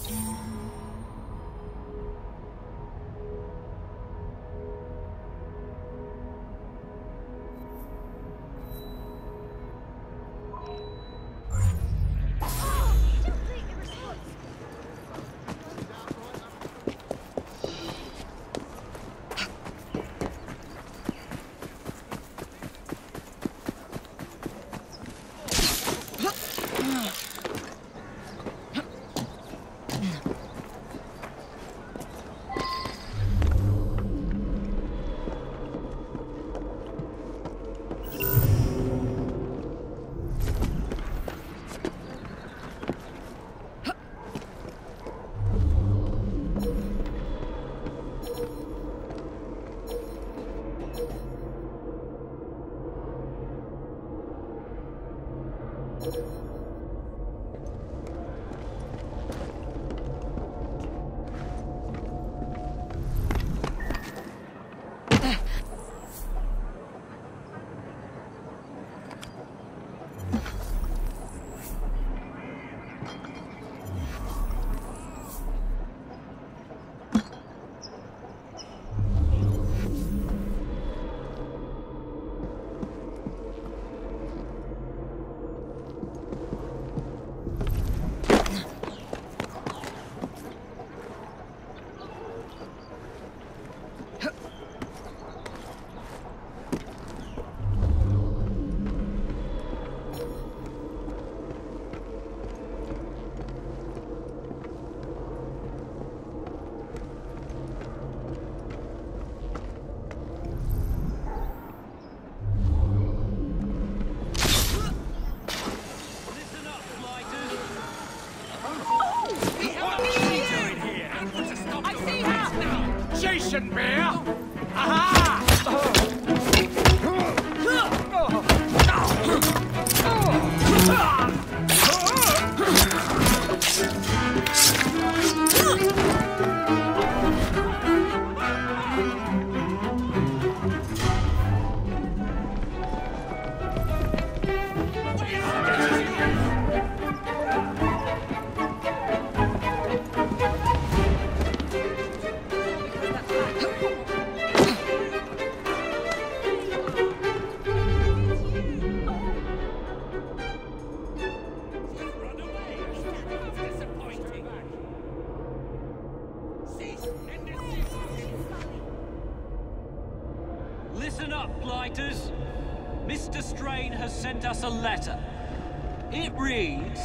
Listen up, blighters. Mr. Strain has sent us a letter. It reads,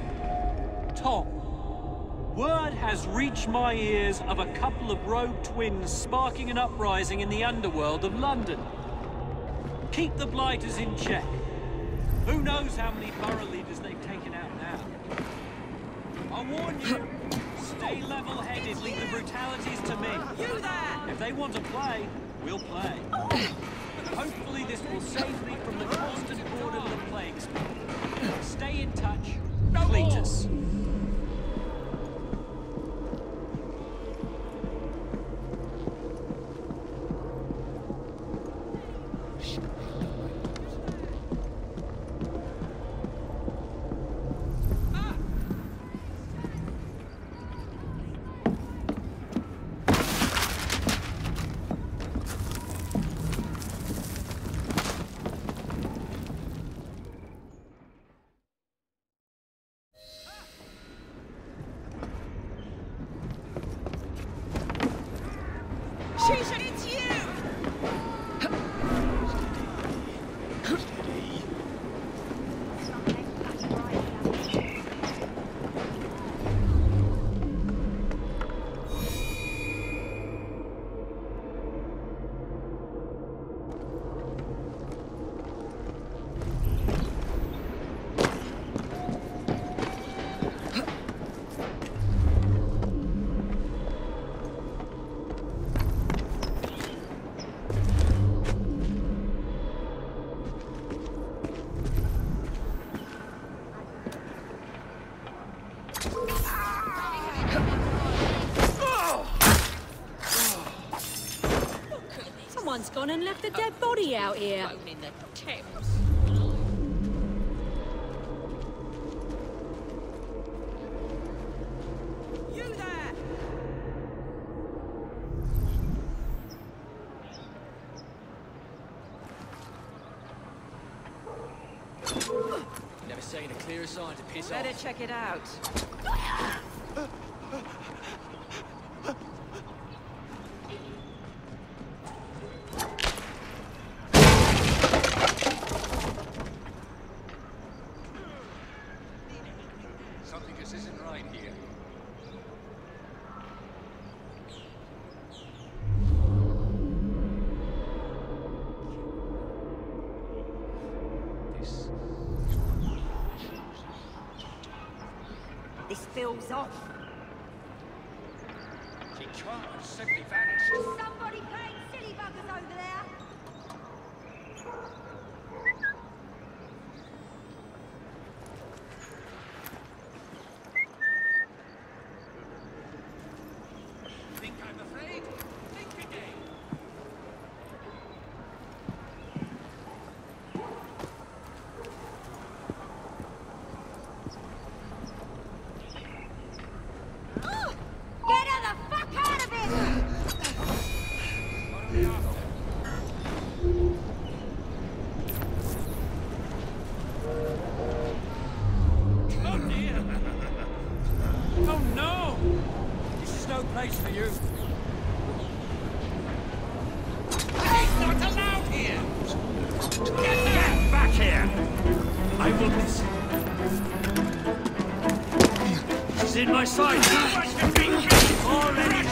Tom, word has reached my ears of a couple of rogue twins sparking an uprising in the underworld of London. Keep the blighters in check. Who knows how many borough leaders they've taken out now? I warn you, stay level-headed, leave the brutalities to me. You there! If they want to play, we'll play. Hopefully this will save me from the constant boredom that plagues me. Stay in touch, Cletus. It's you! Someone's gone and left a dead body out here. Bone in the Thames. Never seen a clearer sign to piss Better off. check it out. Something just isn't right here. This feels off. She can't have simply vanished. Somebody playing silly buggers over there. Think I'm afraid? Think again. Get her the fuck out of it! What are we after? Oh dear! Oh no! This is no place for you. He's not allowed here! Get back here! I will miss you. She's in my sight! Already!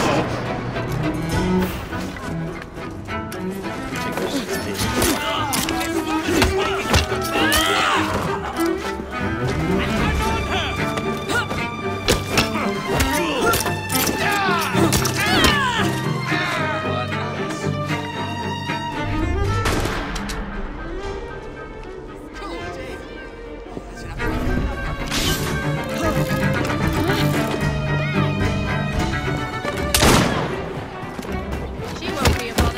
She won't be a bother.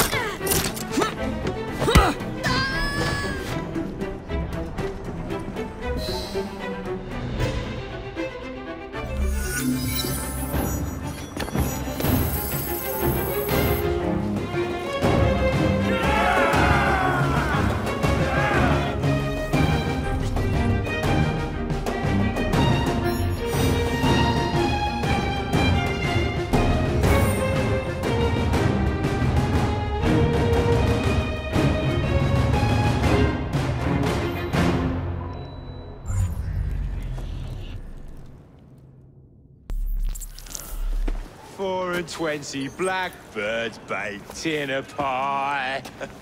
$4.20 blackbirds baked in a pie.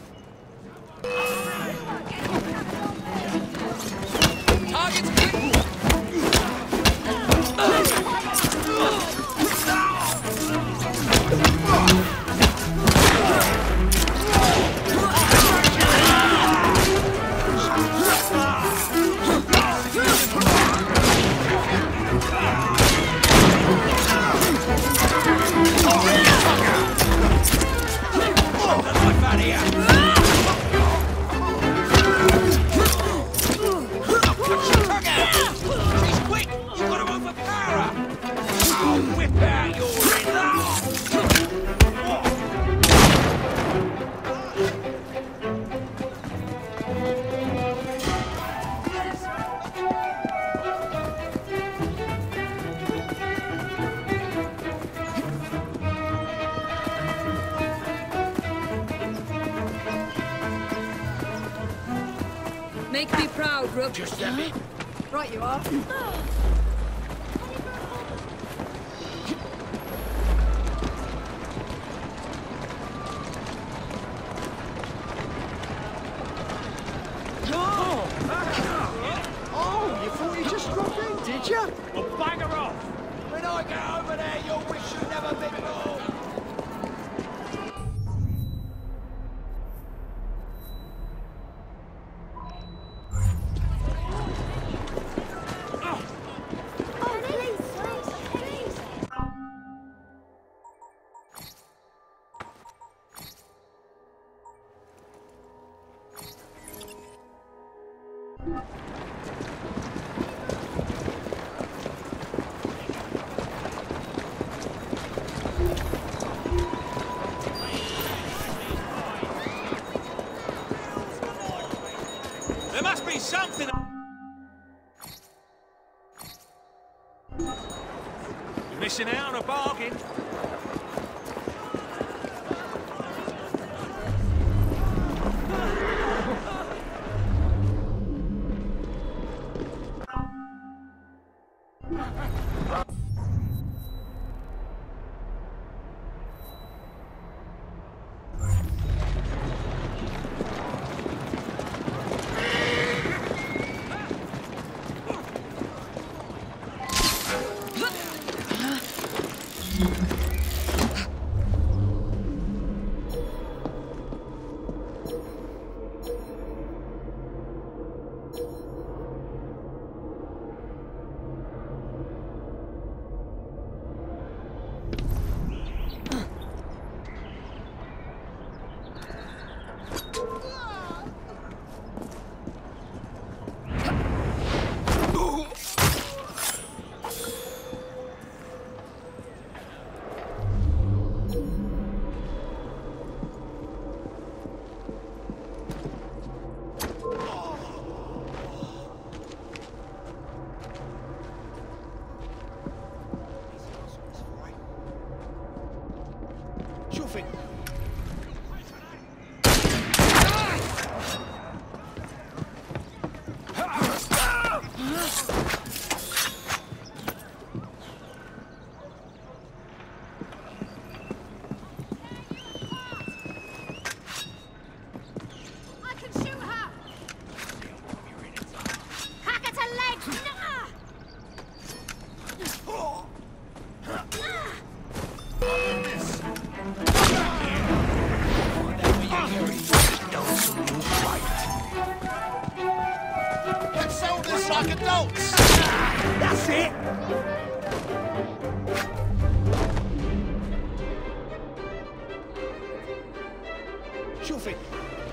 Make me proud, Rook. Just a bit. Right you are. Oh, you thought you just dropped in, did you? Well, bugger off! When I get over there, you'll wish you'd never been born. There must be something. You're missing out on a bargain. like adults. That's it. Shove it.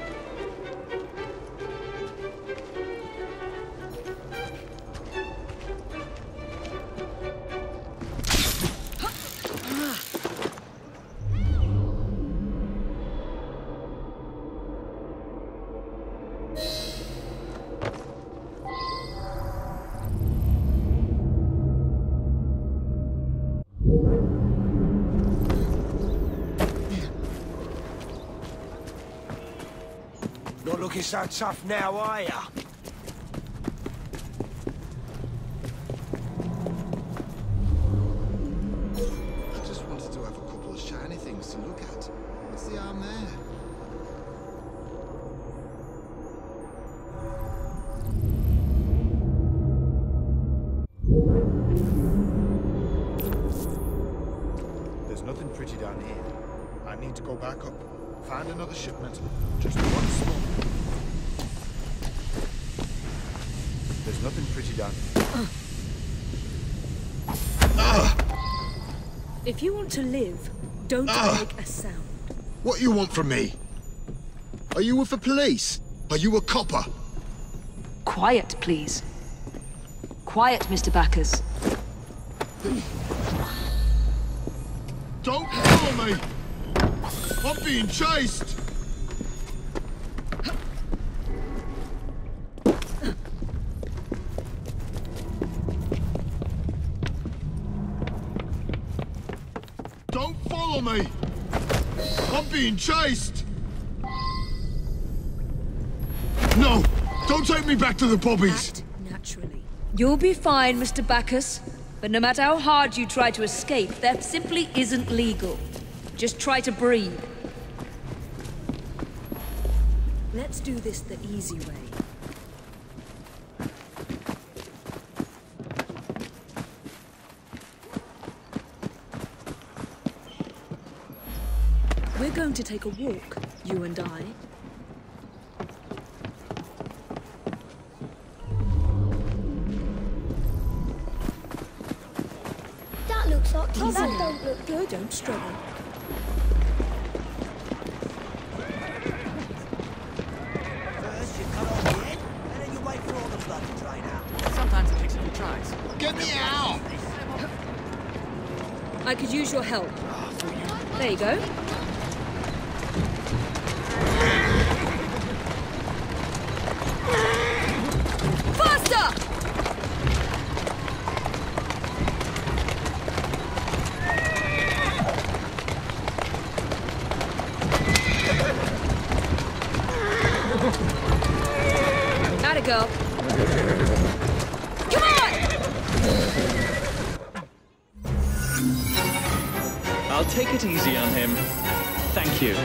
Not looking so tough now, are ya? I just wanted to have a couple of shiny things to look at. What's the harm there? There's nothing pretty down here. I need to go back up. Find another shipment. Just one small. There's nothing pretty down here. If you want to live, don't make a sound. What you want from me? Are you with the police? Are you a copper? Quiet, please. Quiet, Mr. Bacchus. Don't follow me! I'm being chased! Don't follow me! I'm being chased! No! Don't take me back to the bobbies! Act naturally. You'll be fine, Mr. Bacchus. But no matter how hard you try to escape, that simply isn't legal. Just try to breathe. Let's do this the easy way. We're going to take a walk, you and I. That looks like Easy that now. don't look good. Don't struggle. First you cut off the head, and then you wait for all the blood to drain out. Sometimes it takes a few tries. Get me out! I could use your help. There you go. up. Come on! I'll take it easy on him. Thank you.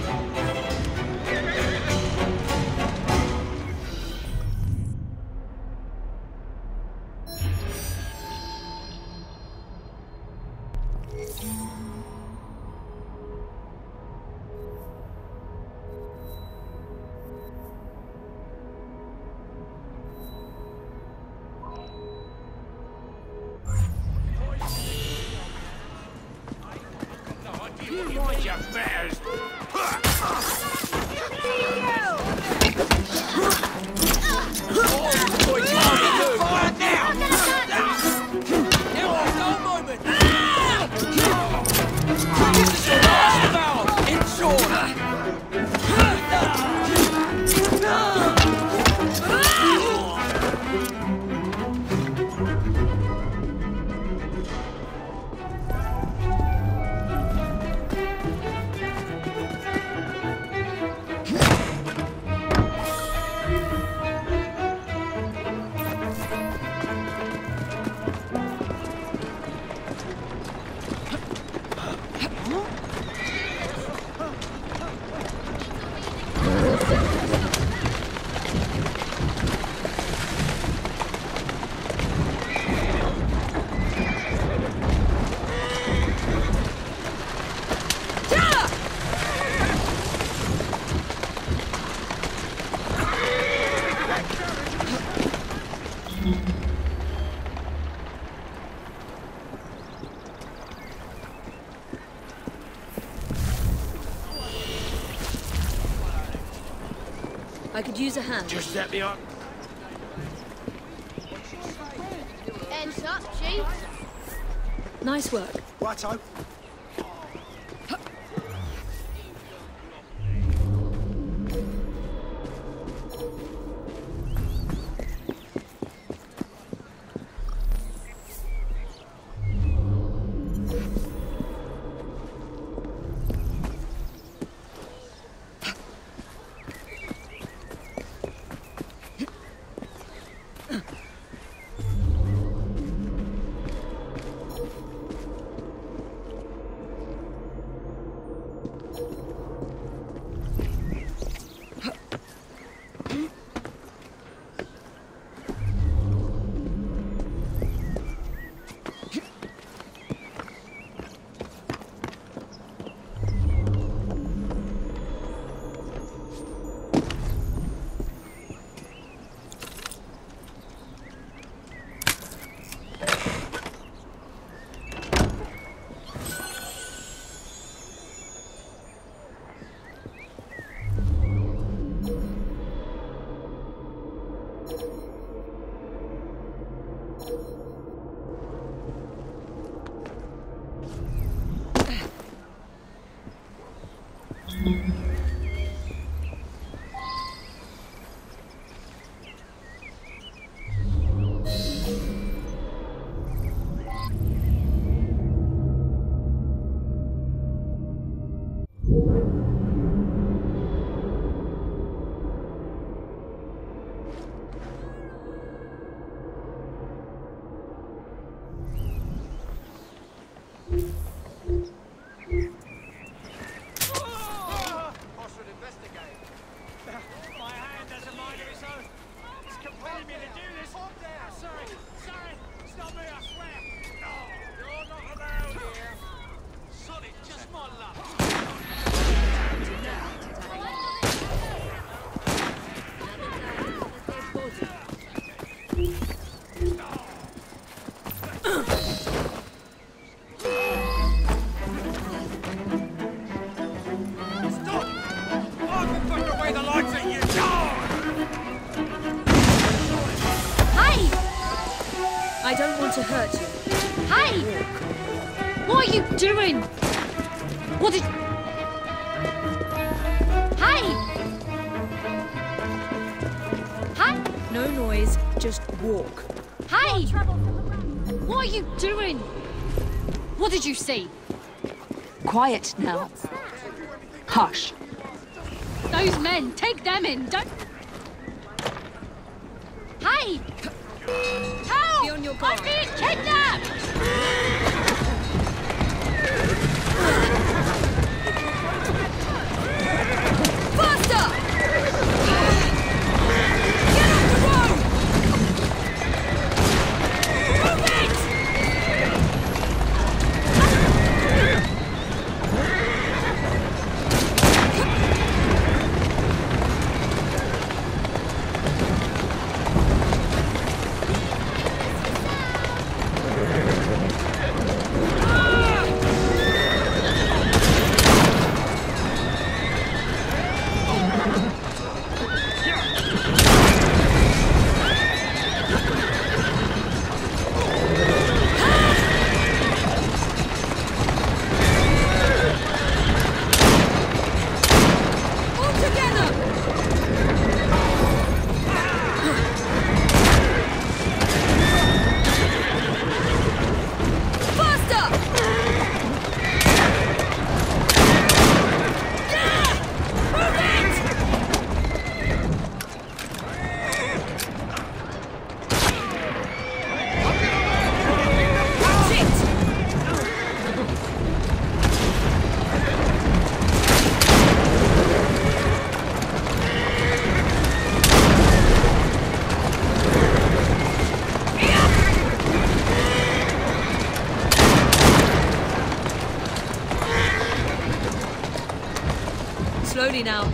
I could use a hand. Just set me up. Ends up, Chief. Nice work. Righto. I don't want to hurt you. Hey! What are you doing? What did... Hey! Hey! No noise, just walk. Hey! What are you doing? What did you see? Quiet now. Hush. Those men, take them in, don't... Hey! Help! Be on your guard. I'm being kidnapped! Faster! Get off the road! Move it! Slowly now.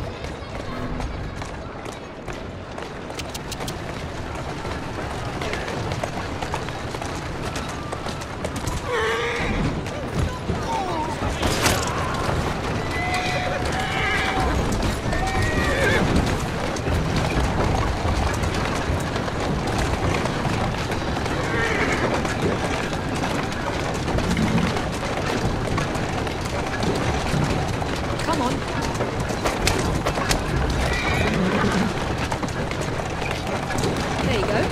Come on. There you go.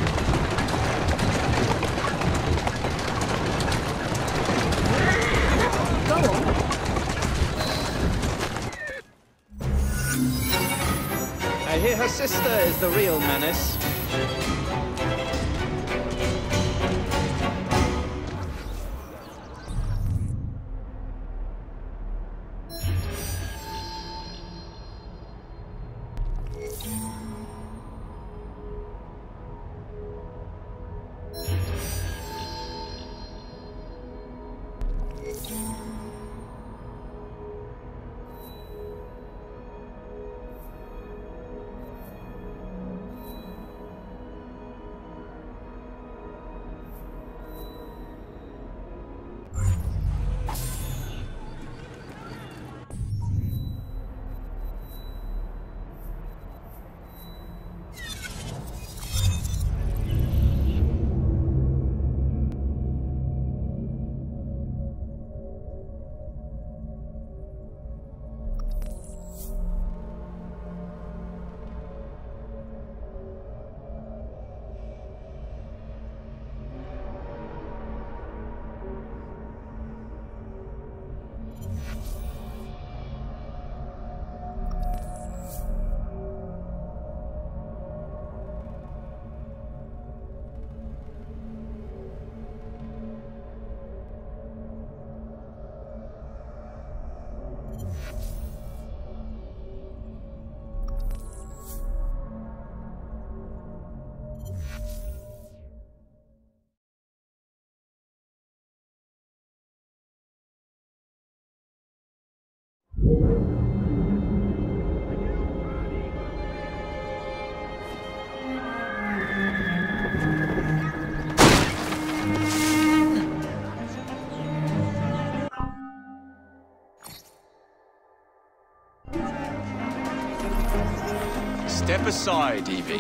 Go on. I hear her sister is the real menace. Step aside, Evie.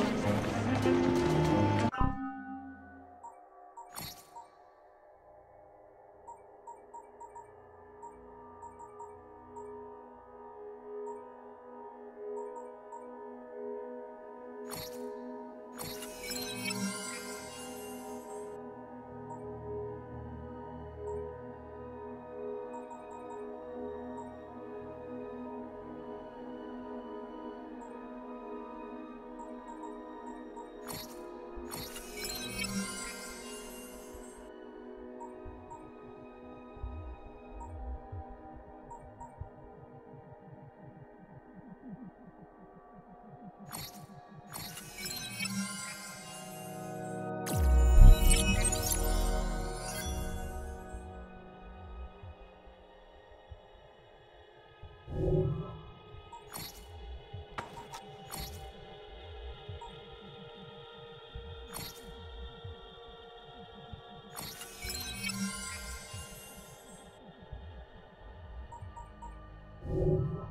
you.